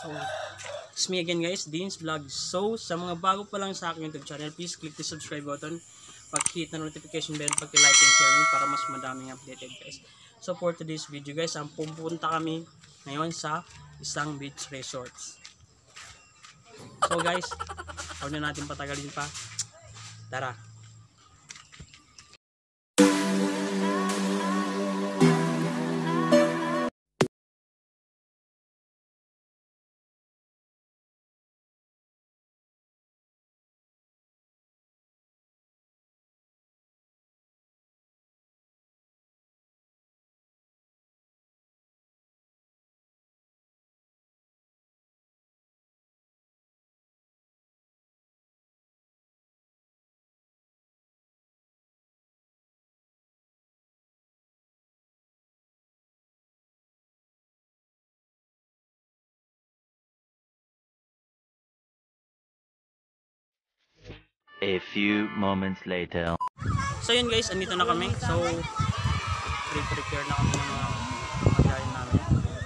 So, it's me again guys, Dean's Vlog. So, sa mga bago pa lang sa aking YouTube channel, please click the subscribe button, pag-hit na notification bell, pag-like and share para mas madaming updated guys. So, for today's video guys, ang pupunta kami ngayon sa isang beach resorts. So guys, huwag na natin patagalin pa. Tara! A few moments later. So yun guys, andito na kami. So, prepare na kami ng mga pagkain namin.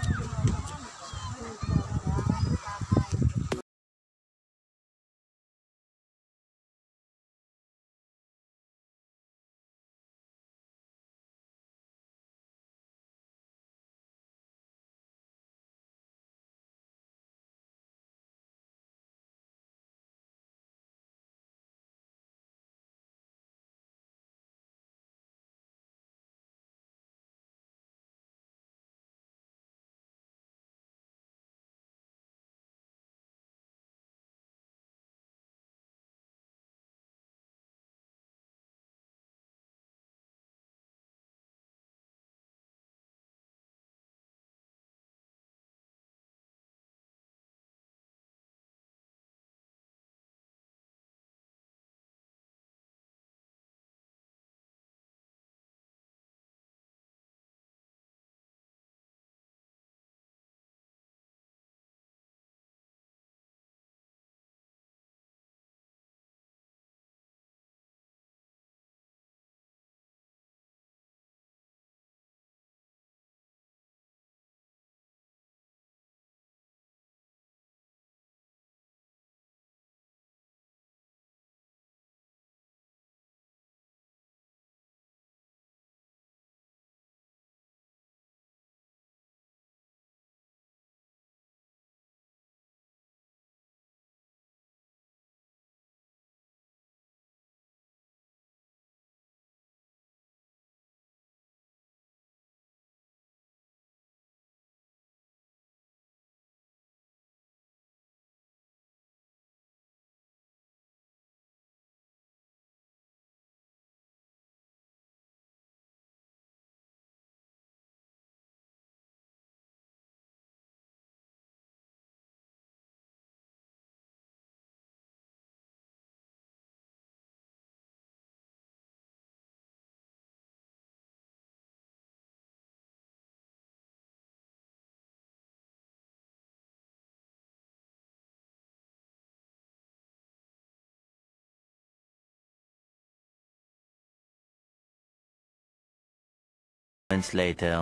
Moments later.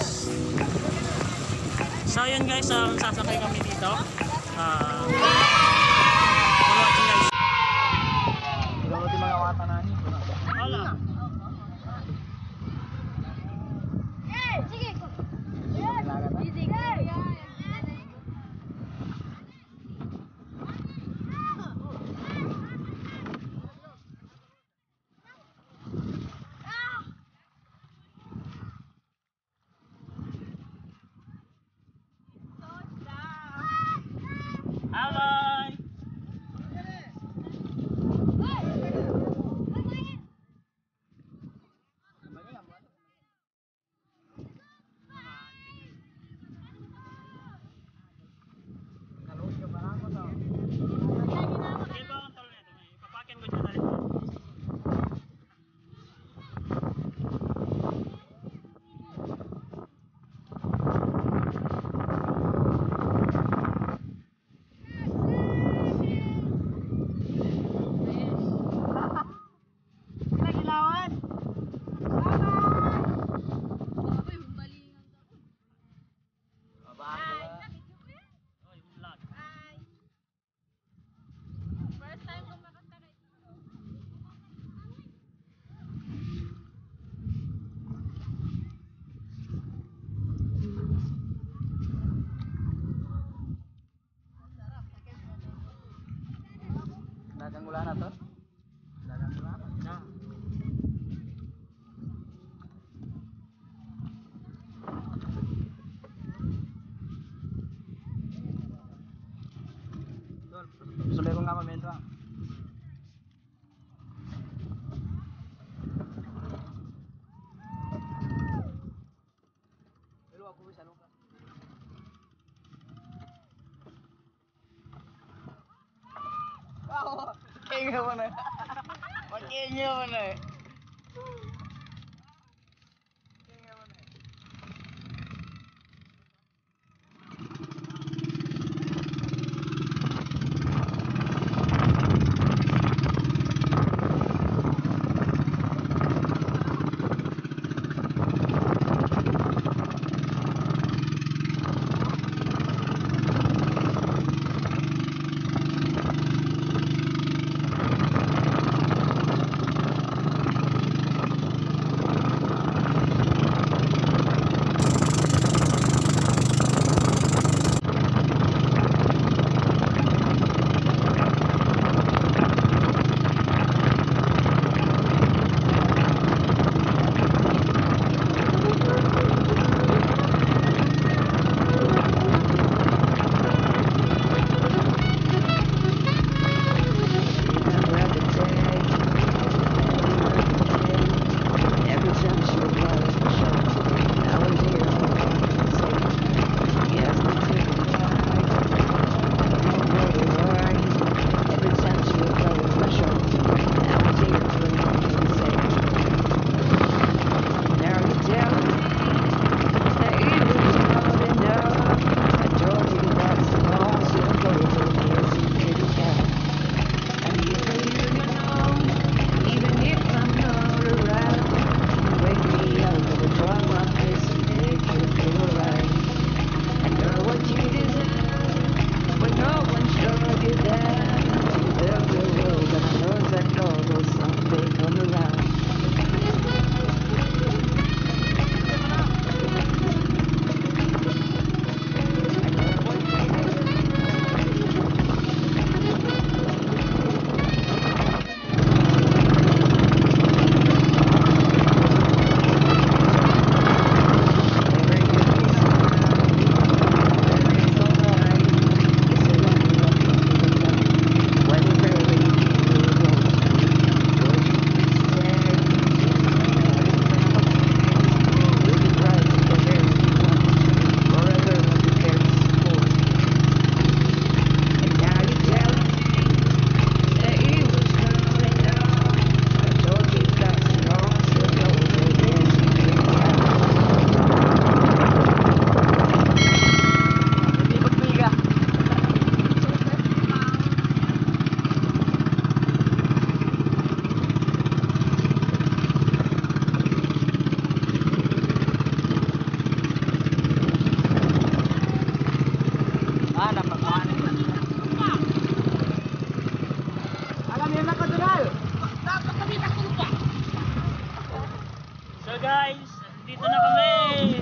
So yun guys, sasakay kami dito. Halo. simula na to? Na. Sulit ko nga mamento ah. Pero ako bisa nung ka. Wow, kaya mo na. Makingyo mo na. So guys, dito na kami.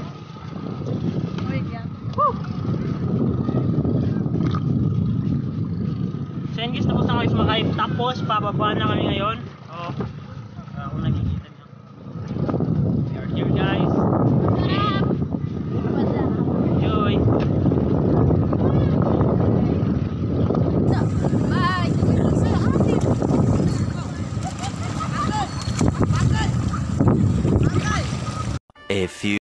So yun guys, tapos na kami sumakay. Tapos pababa na kami ngayon. Oh, kung nakikita nyo. We are here guys. Enjoy. A few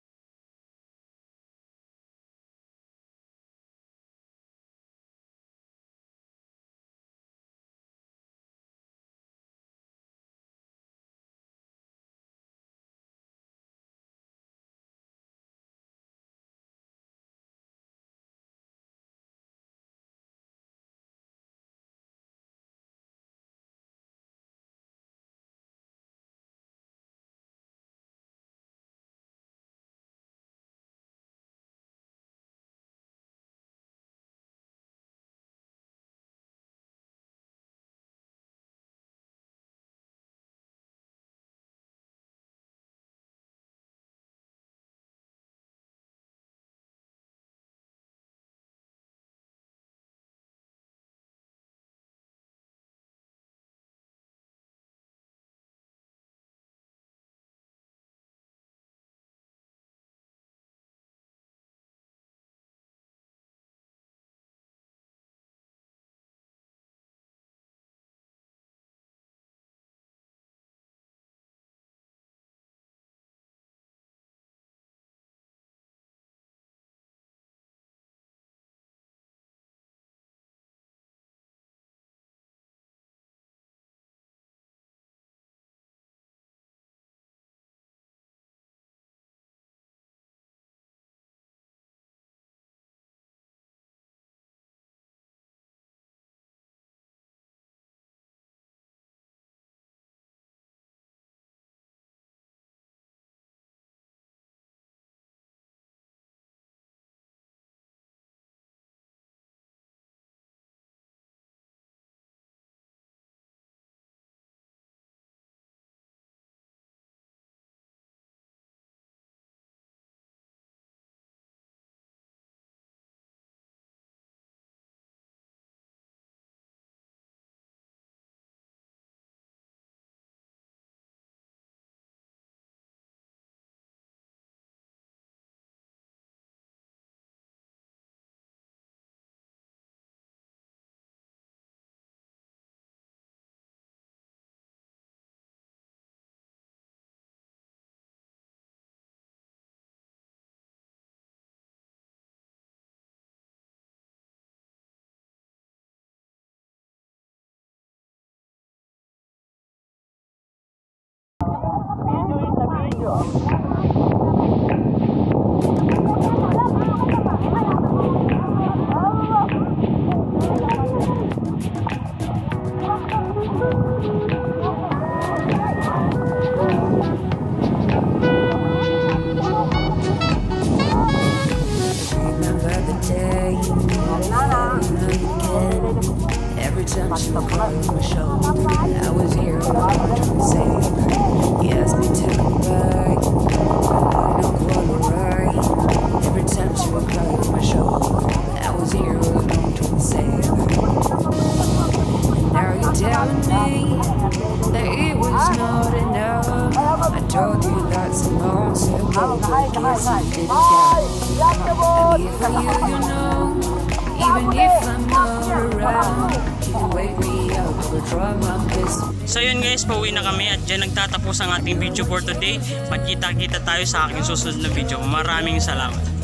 Every time she would cry on my shoulder, I was here alone to save her. He asked me to come back, I don't quite right. Every time she would cry on my shoulder, I was here alone to save her. And now you're telling me that it was not enough. I told you that some months ago, but guess you didn't get it. I'm here for you, you know. Even if I'm not around, you can wake me up or try my best. So yun guys, pauwi na kami at dyan nagtatapos ang ating video for today. Magkita-kita tayo sa aking susunod na video. Maraming salamat.